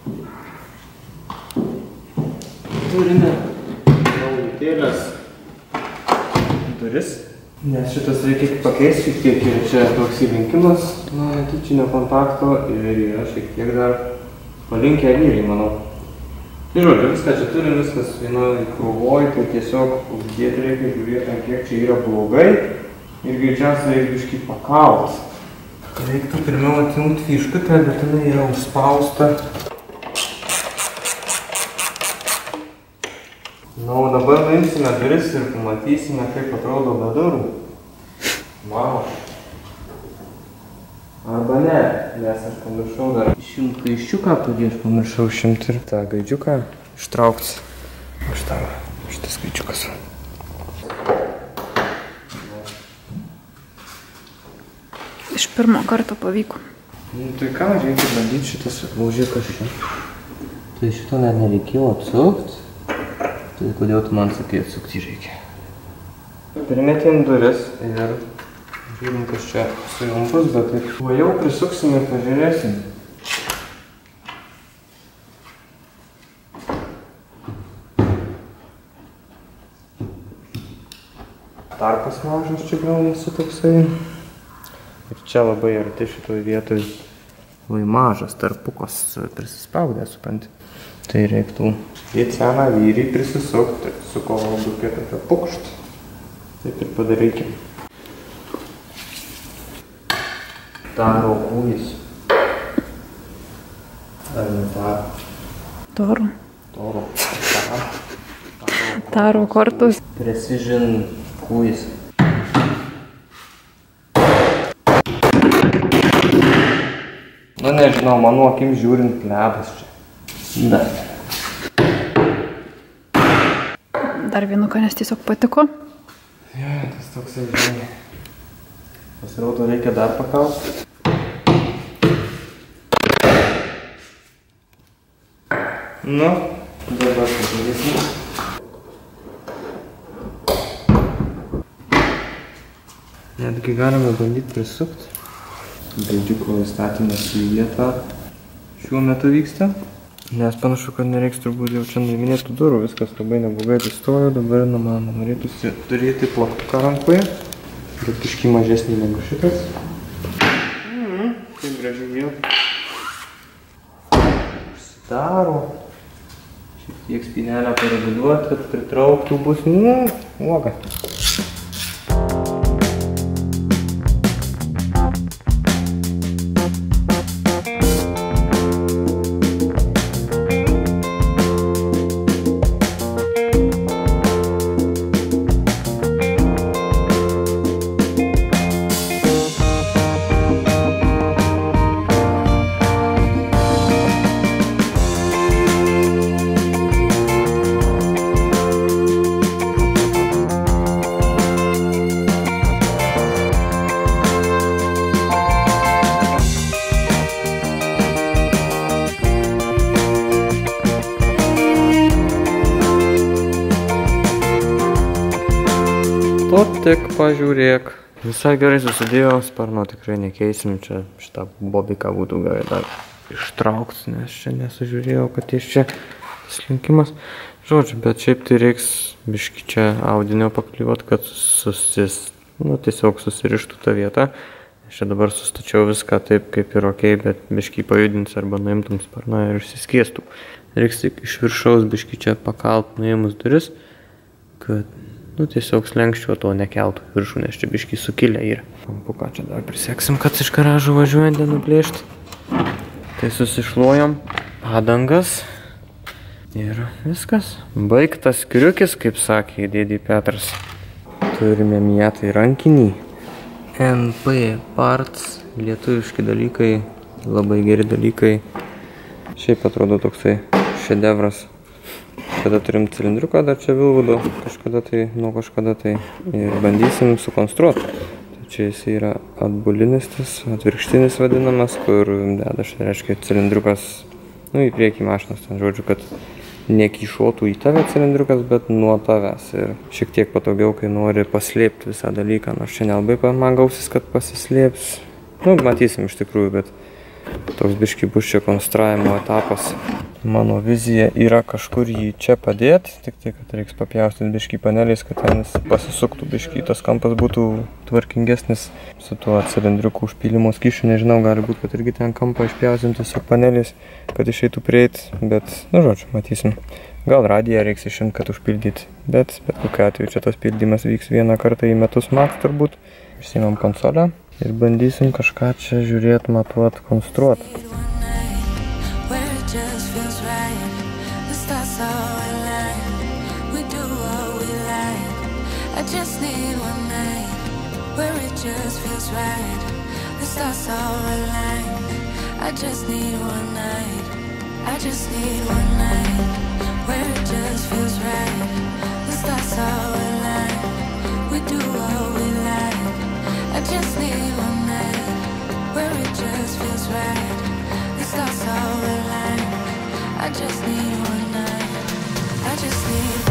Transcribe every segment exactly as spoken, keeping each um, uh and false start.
Turime naujutėlės duris, nes šitas reikia pakeisti šiek tiek ir čia toks įlinkimas nuo tyčinio kontakto ir yra šiek tiek dar palinkę vyrai, manau. Tai žodžiu, viską čia turim, viskas vienoje krūvoj, tai tiesiog uždėti reikia žiūrėti, kiek čia yra blogai ir greičiausiai reikia biškį pakalt. Reiktų pirmiau atjungti fiškutę, bet jinai yra užspausta. Na, o dabar nuimsime duris ir pamatysime, kaip atrodo be durų. Vau. Arba ne, nes aš pamiršau dar išimti gaižiuką, kurį aš pamiršau išimti ir tą gaidžiuką ištraukti. Aš tavo, šitas gaidžiukas. Iš pirmo karto pavyko. Nu, tai ką, reikia bandyti šitas laužikas čia. Tai šito net nereikėjo atsukti. Tai kodėl tu man sakai atsukti reikia? Primetėm duris ir žiūrim, kas čia sujumpus, bet taip. O jau prisuksim ir pažiūrėsim. Tarpas mažas čia gaunasi toksai. Ir čia labai arti šitoj vietoj labai mažas tarpukas prisispaudė, supranti. Tai reiktų į seną vyrį prisisukti, su kovo dukė tokia pukšt. Taip ir padarykim. Taro kūjis. Ar ne taro? Toro. Toro. Taro. Taro kortus. Precision kūjis. Nu nežinau, mano akim žiūrint plebas čia. Bet. Dar vienuką, nes tiesiog patiko. Ja, tas toksai žinai. Pasirodo, reikia dar pakausti. Nu, dabar pažiūrėsim. Netgi galime bandyti prisukti. Gaidžiuko įstatymas į vietą šiuo metu vyksta. Nes panašu, kad nereiks turbūt jau čia nuiminėtų durų. Viskas labai neblogai atsistojo. Dabar man norėtųsi turėti plaktuką rankoje. Bet biškį mažesnį negu šitas. Mhm, kaip gražiai jau. Užsidaro. Šiek tiek spynelę pareguliuoti, kad pritrauktų bus, nu, uoga. O tik pažiūrėk. Visai gerai susidėjo, sparno tikrai nekeisim, čia šitą bobiką būtų gerai dar ištraukti, nes čia nesužiūrėjau, kad iš čia slinkimas. Žodžiu, bet šiaip tai reiks biškį čia audinio pakliuot, kad susis, nu, tiesiog susirištų tą vietą. Aš čia dabar sustačiau viską taip, kaip ir okei, bet biškį pajudins arba nuimtum sparną ir išsiskiestų. Reiks tik iš viršaus biškį čia pakalt nuėmus duris, kad nu, tiesiog slenkščiu to nekeltų viršų, nes čia biškį sukilę yra. Kampuką čia dar priseksim, kad iš garažų važiuojant nenuplėšti. Tai susišluojam padangas ir viskas. Baigtas kriukis, kaip sakė dėdė Petras. Turime Miatai rankinį. N P parts, lietuviški dalykai, labai geri dalykai. Šiaip atrodo toksai šedevras. Tada turim cilindriuką dar čia Vilvudo, kažkada tai, nuo kažkada tai. Ir bandysim sukonstruoti. Tai čia jis yra atbulinis, tas atvirkštinis vadinamas, kur deda, štai reiškia, cilindriukas, nu, į priekį mašinos, ten žodžiu, kad nekyšotų į tave cilindriukas, bet nuo tavęs. Ir šiek tiek patogiau, kai nori paslėpti visą dalyką, nors čia nelabai man gausis, kad pasislėps. Nu, matysim iš tikrųjų, bet Toks biškį bus čia konstravimo etapas. Mano vizija yra kažkur jį čia padėti, tik tai, kad reiks papjaustyti biškį paneliais, kad ten jis pasisuktų biškį, tas kampas būtų tvarkingesnis. Su tuo cilindriuku užpylimo skysčiu, nežinau, gali būti, kad irgi ten kampą išpjausim tiesiog paneliais, kad išeitų prieit, bet, nu žodžiu, matysim. Gal radiją reiks išimti, kad užpildyti, bet bet kokiu atveju čia tas pildymas vyks vieną kartą į metus max turbūt. Išsiimam konsolę ir bandysim kažką čia žiūrėt, matuot, konstruot. Where it just feels right, the stars all align. We do what we like. I just need one night. Where it just feels right, the stars all align. I just need one night. I just need.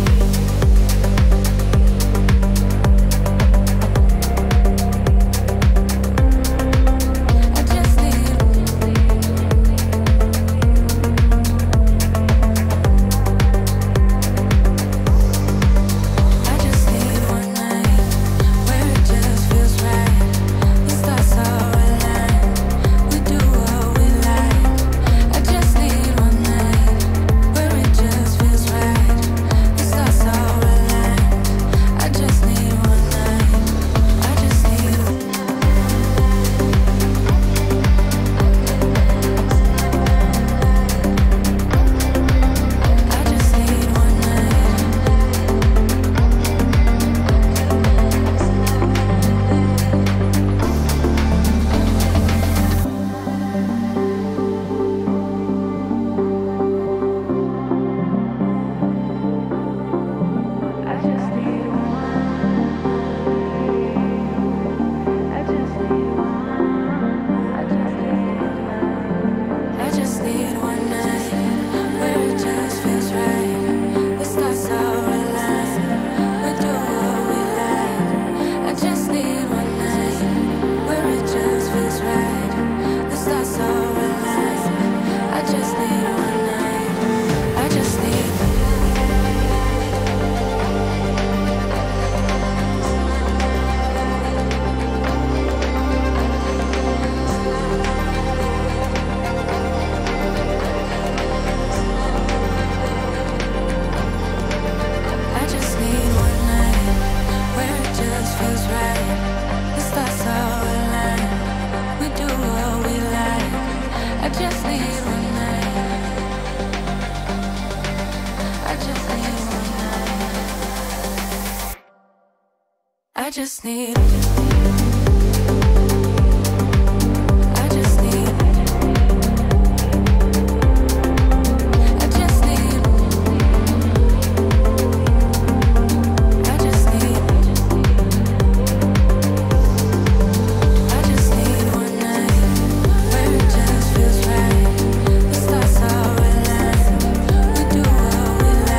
I just need.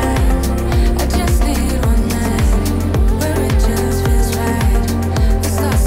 Stars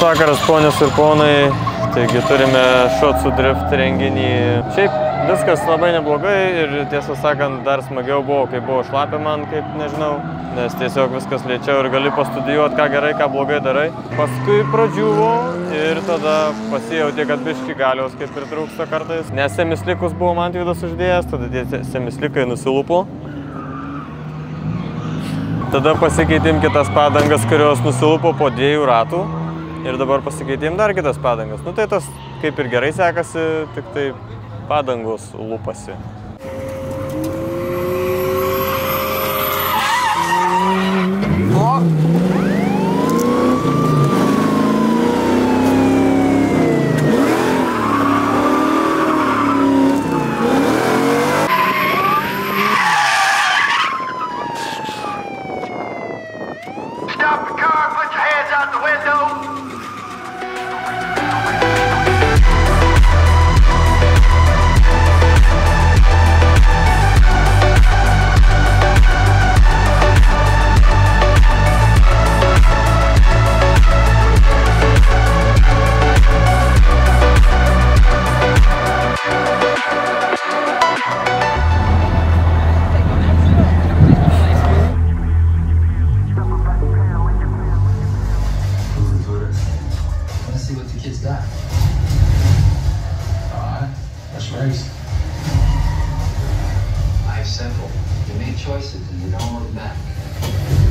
vakaras, ponios ir ponai, taigi turime Šocų drift renginį. Šiaip viskas labai neblogai ir tiesą sakant dar smagiau buvo, kai buvo šlapia man, kaip nežinau, nes tiesiog viskas lėčiau ir gali pastudijuoti, ką gerai, ką blogai darai. Paskui pradžiuvo ir tada pasijauti, kad biški galios kaip ir trūksta kartais, nes semislikus buvo Mantvydas uždėjęs, tada tie semislikai nusilupo. Tada pasikeitėm kitas padangas, kurios nusilupo po dviejų ratų ir dabar pasikeitėm dar kitas padangas. Nu tai tas kaip ir gerai sekasi, tik tai padangos lupasi. Stop the car, put your hands out the window. Life's simple. You make choices and you don't look back.